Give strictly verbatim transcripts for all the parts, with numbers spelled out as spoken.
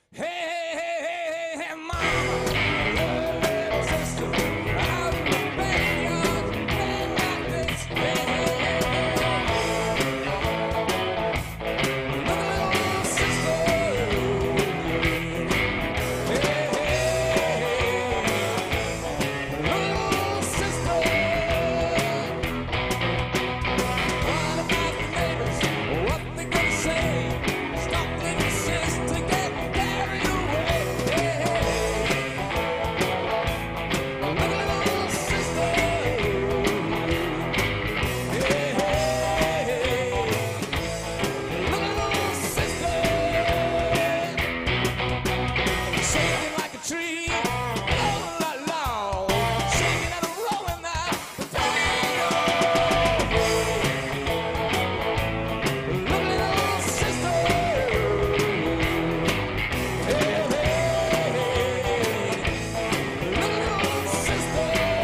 Hey, hey, hey, hey, hey, hey, mama, little sister, out in the backyard, playing like this. Hey, hey, hey, hey, look at little sister. Hey, hey, hey, little sister. What about the neighbors? What they gonna say? Stop little sister getting carried away. Hey, hey, look at little sister. Hey, hey, look at little sister. Shaking like a tree, oh la la, shaking and rolling now. Look at little sister. Hey, hey, look at little sister.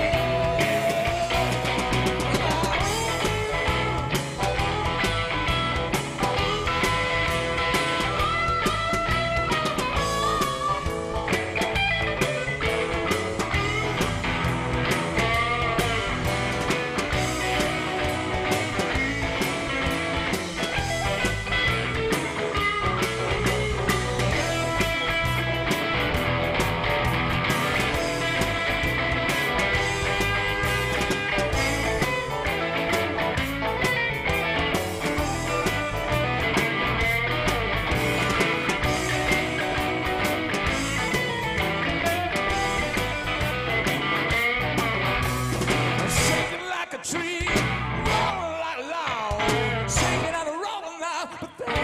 Shaking like a tree, rolling like loud, shaking and rolling now. But then,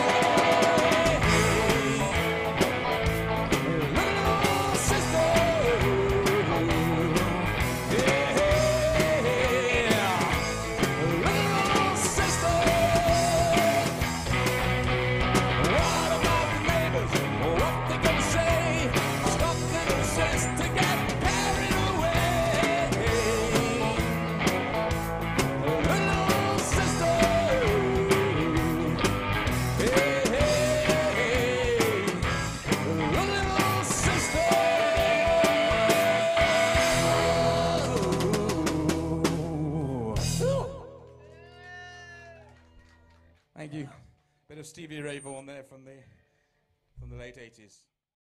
look at little sister. Yeah, look at little sister. What about the neighbors? What they gonna say? Stop little sister getting carried away. Little sister. Hey, hey, little sister. Thank you. Bit of Stevie Ray Vaughan there from the from the late eighties.